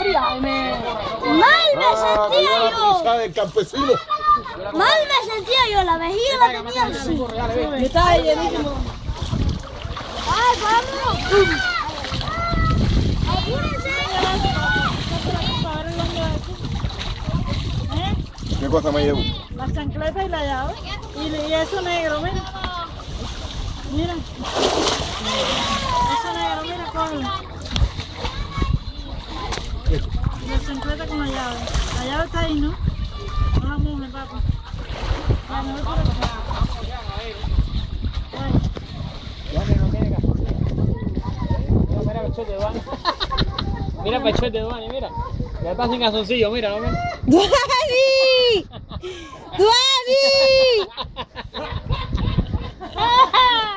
fría. Mal me sentía yo. Del campesino. Mal me sentía yo, la vejiga la tenía así. Yo estaba llenísimo. ¡Ay, vamos! ¡Apúrense! ¿Qué cosa me llevo? La chancleta y la llave. Y eso negro, mira. Mira. Eso negro, mira, cógelo. Y la chancleta con la llave. La llave está ahí, ¿no? No la mojes, papá. Ya, me voy por acá. Ay. Mira pechote de Duani, mira. Ya está sin calzoncillo, mira, ¿no? ¡Duani! ¡Duani!